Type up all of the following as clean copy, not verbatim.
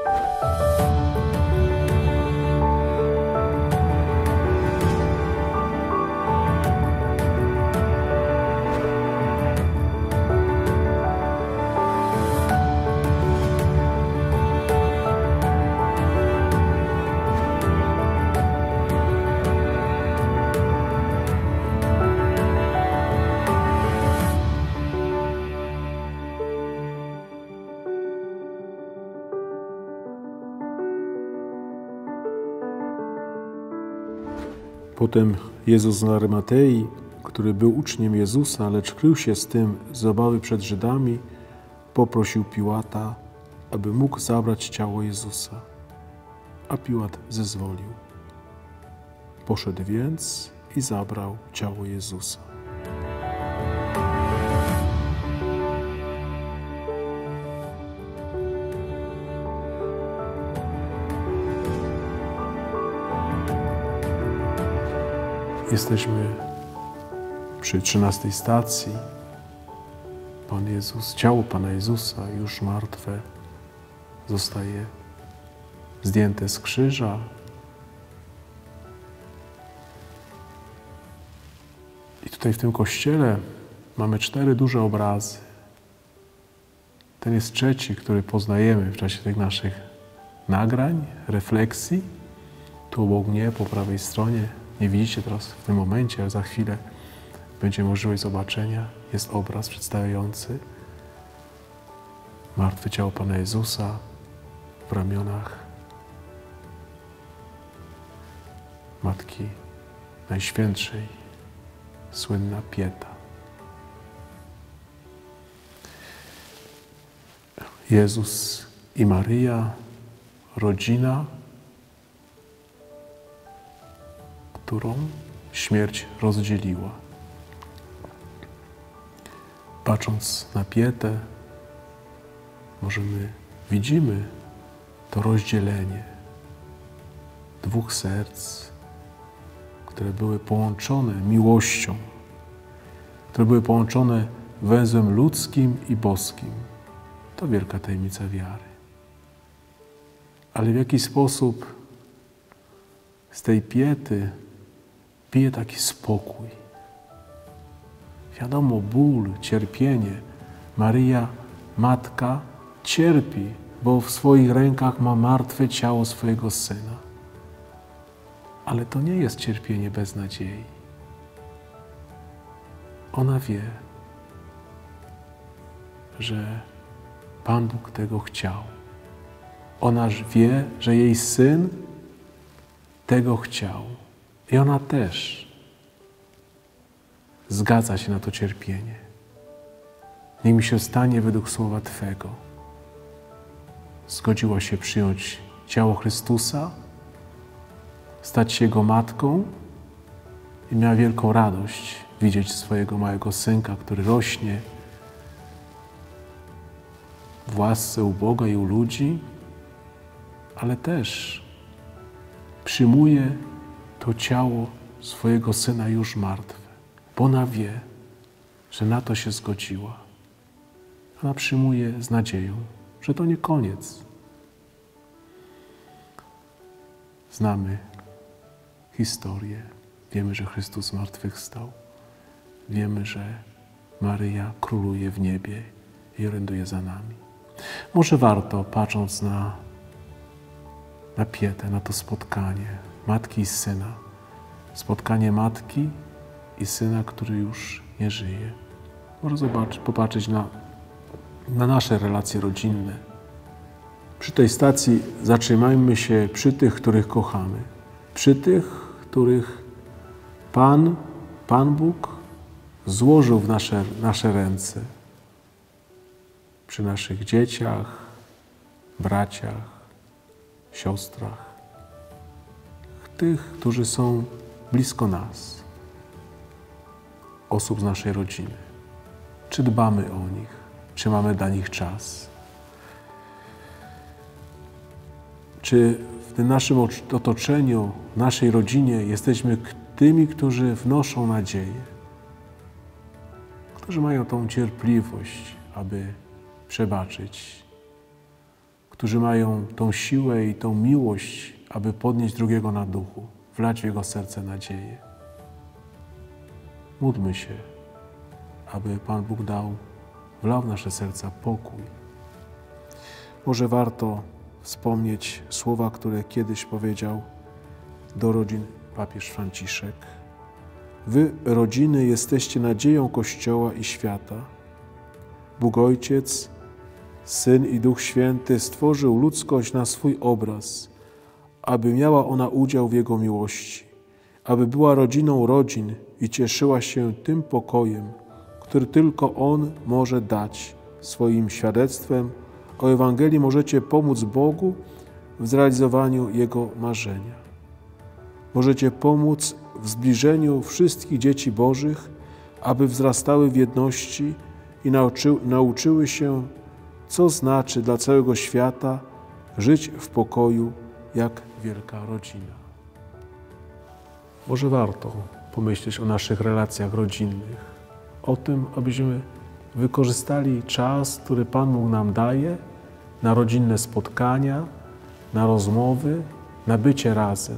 Potem Jezus z Arymatei, który był uczniem Jezusa, lecz krył się z tym z obawy przed Żydami, poprosił Piłata, aby mógł zabrać ciało Jezusa. A Piłat zezwolił. Poszedł więc i zabrał ciało Jezusa. Jesteśmy przy 13 stacji. Pan Jezus, ciało Pana Jezusa, już martwe, zostaje zdjęte z krzyża. I tutaj w tym kościele mamy 4 duże obrazy. Ten jest trzeci, który poznajemy w czasie tych naszych nagrań, refleksji. Tu obok mnie, po prawej stronie, nie widzicie teraz w tym momencie, ale za chwilę będzie możliwość zobaczenia. Jest obraz przedstawiający martwe ciało Pana Jezusa w ramionach Matki Najświętszej, słynna Pieta. Jezus i Maryja, rodzina, którą śmierć rozdzieliła. Patrząc na Pietę, widzimy to rozdzielenie 2 serc, które były połączone miłością, które były połączone węzłem ludzkim i boskim. To wielka tajemnica wiary. Ale w jaki sposób z tej Piety bije taki spokój? Wiadomo, ból, cierpienie. Maryja, matka, cierpi, bo w swoich rękach ma martwe ciało swojego syna. Ale to nie jest cierpienie bez nadziei. Ona wie, że Pan Bóg tego chciał. Ona wie, że jej syn tego chciał. I ona też zgadza się na to cierpienie. Niech mi się stanie według słowa Twego. Zgodziła się przyjąć ciało Chrystusa, stać się Jego matką i miała wielką radość widzieć swojego małego synka, który rośnie w łasce u Boga i u ludzi, ale też przyjmuje to ciało swojego syna już martwe, bo ona wie, że na to się zgodziła. Ona przyjmuje z nadzieją, że to nie koniec. Znamy historię. Wiemy, że Chrystus zmartwychwstał. Wiemy, że Maryja króluje w niebie i oręduje za nami. Może warto, patrząc na Pietę, na to spotkanie matki i syna, spotkanie matki i syna, który już nie żyje. Może popatrzeć na nasze relacje rodzinne. Przy tej stacji zatrzymajmy się przy tych, których kochamy. Przy tych, których Pan Bóg złożył w nasze ręce. Przy naszych dzieciach, braciach, siostrach. Tych, którzy są blisko nas. Osób z naszej rodziny. Czy dbamy o nich? Czy mamy dla nich czas? Czy w tym naszym otoczeniu, w naszej rodzinie jesteśmy tymi, którzy wnoszą nadzieję? Którzy mają tą cierpliwość, aby przebaczyć, którzy mają tą siłę i tą miłość, aby podnieść drugiego na duchu, wlać w jego serce nadzieję. Módlmy się, aby Pan Bóg wlał w nasze serca pokój. Może warto wspomnieć słowa, które kiedyś powiedział do rodzin papież Franciszek. Wy, rodziny, jesteście nadzieją Kościoła i świata. Bóg Ojciec, Syn i Duch Święty stworzył ludzkość na swój obraz, aby miała ona udział w Jego miłości, aby była rodziną rodzin i cieszyła się tym pokojem, który tylko On może dać. Swoim świadectwem o Ewangelii możecie pomóc Bogu w zrealizowaniu Jego marzenia. Możecie pomóc w zbliżeniu wszystkich dzieci Bożych, aby wzrastały w jedności i nauczyły się, co znaczy dla całego świata żyć w pokoju jak wielka rodzina. Może warto pomyśleć o naszych relacjach rodzinnych, o tym, abyśmy wykorzystali czas, który Pan Bóg nam daje na rodzinne spotkania, na rozmowy, na bycie razem.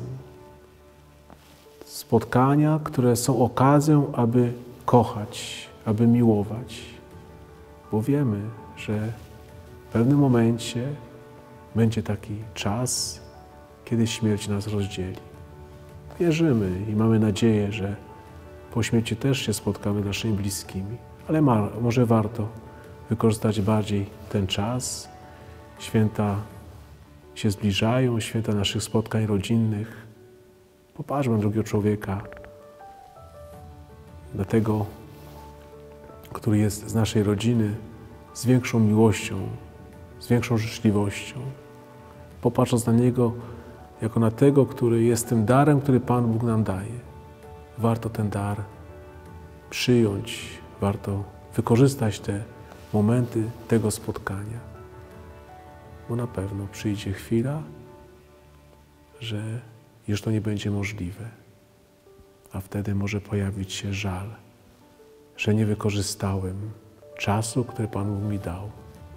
Spotkania, które są okazją, aby kochać, aby miłować, bo wiemy, że w pewnym momencie będzie taki czas, kiedy śmierć nas rozdzieli. Wierzymy i mamy nadzieję, że po śmierci też się spotkamy z naszymi bliskimi, ale może warto wykorzystać bardziej ten czas. Święta się zbliżają, święta naszych spotkań rodzinnych. Popatrzmy na drugiego człowieka, na tego, który jest z naszej rodziny, z większą miłością, z większą życzliwością. Popatrząc na niego jako na tego, który jest tym darem, który Pan Bóg nam daje. Warto ten dar przyjąć, warto wykorzystać te momenty tego spotkania, bo na pewno przyjdzie chwila, że już to nie będzie możliwe, a wtedy może pojawić się żal, że nie wykorzystałem czasu, który Pan Bóg mi dał,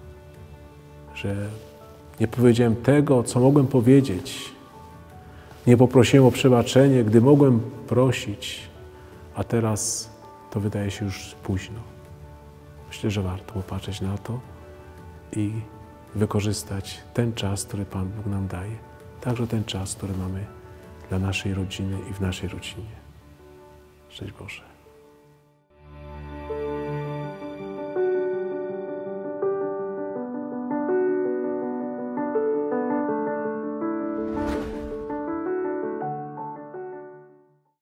że nie powiedziałem tego, co mogłem powiedzieć, nie poprosiłem o przebaczenie, gdy mogłem prosić, a teraz to wydaje się już późno. Myślę, że warto popatrzeć na to i wykorzystać ten czas, który Pan Bóg nam daje. Także ten czas, który mamy dla naszej rodziny i w naszej rodzinie. Szczęść Boże.